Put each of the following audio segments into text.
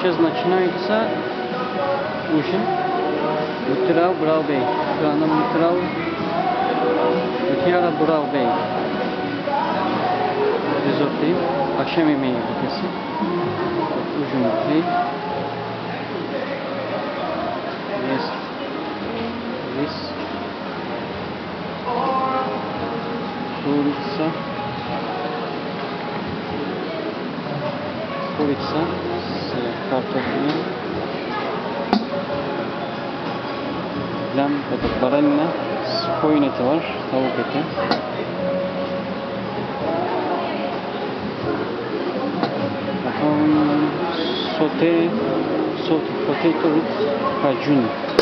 сейчас начинается ужин. Мутирал Бралбей. Крана Мутирал Mutiyara Bralbey. Risotto. Akşam yemeği bukesi. Ужин buketi. Есть рис. Курица с картофелем. Это баранина с koyun eti var, tavuk eti. Bakalım potato with cajun.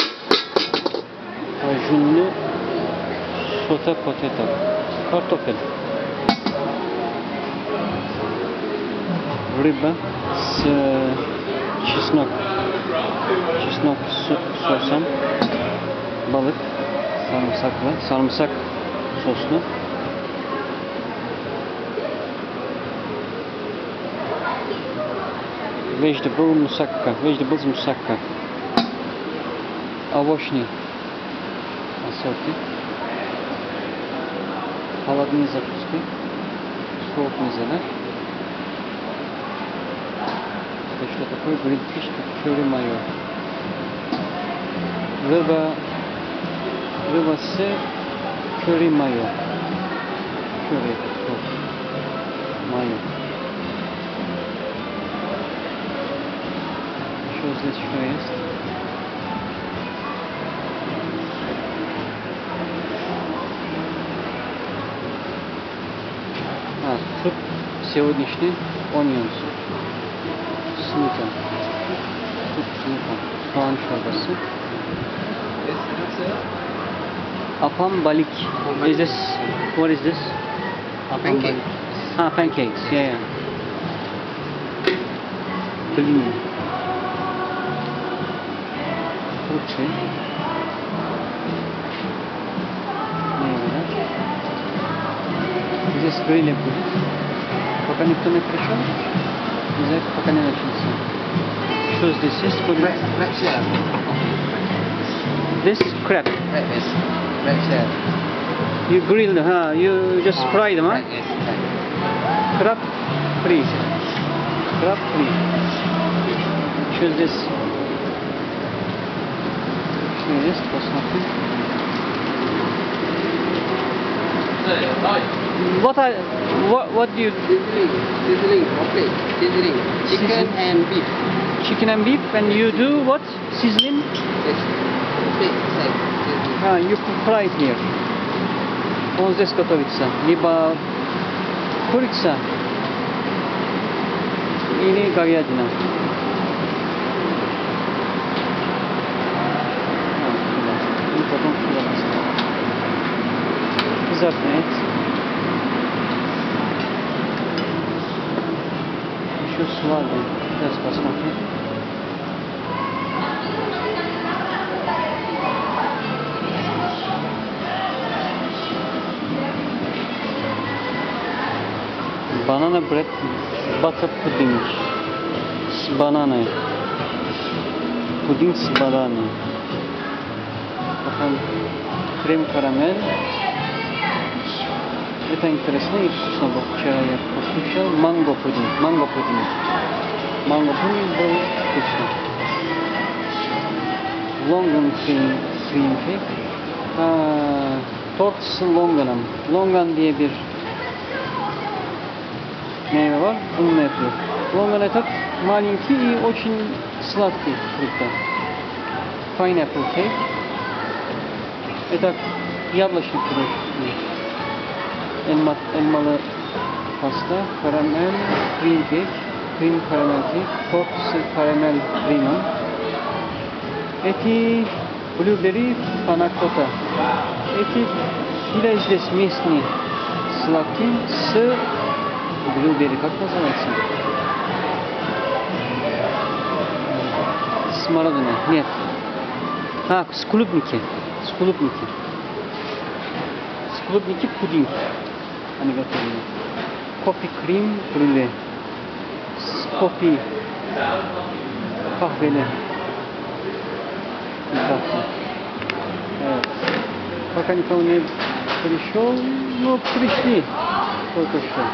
Cajunlu sote potato. Kartoffel. Rıba с чеснок. Чеснок сосом. Balık. Sarımsaklı. Sarımsak soslu. Vegetables musakka. Овощный ассорти. Холодные закуски. Сухопный завар. Это что такое? Гринфиш, кюри майо. Рыба с кюри майо. Кюри, майо. Что здесь еще есть? Суп сегодняшний onion суп. Смута. Суп смута. Soğan çorbası. Apam balik. Is this? What is this? Apam Pancake. balik. Pancakes. Yeah. Blin. Turkey. Здесь гриль будет. Пока никто не пришел, пока не начался. Что здесь есть? This is crab. Crab is crab shell. You grilled, huh? You just fried them, huh? Crab is Crab free. Crab free. Что здесь? Что есть? Посмотрим. What do you... Sizzling, okay. Sizzling. Chicken and beef. Chicken and beef, and you do what? Sizzling? Yes. Okay, sizzling. You fry it here. Он здесь готовится. Либо курица или говядина. И потом сюда поставим. Кизарный. Еще сладкий. Сейчас посмотрим. Banana bread butter pudding с бананой. Пудинг с бананой. Потом крем карамель. Это интересно и вкусно было. Вчера я покушал. Манго пудинг. Манго пудинг был вкусно. Longan cream cake. Торт с longan'ım. Longan diye bir meyve var. Bununla yapıyor. Longan этот маленький и очень сладкий фрукт. Pineapple cake. Это яблочный пирог. Elmalı pasta. Karamel cream cake. Cream karamel cake. Торт с karamel cream. Эти blueberry panakota. Эти или здесь местные сладкие с blueberry, как называется? Смородина. Нет. Скулупники. Скулупники пудинг. Они готовили. Кофе крем брюле. Кофе kahveli. Bir tatlı. Evet. Как они ко мне пришел? Ну, пришли только что.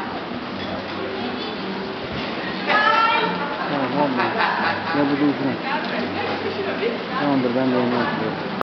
Ладно. Я буду узнать. Tamamdır, ben de onu yapıyorum.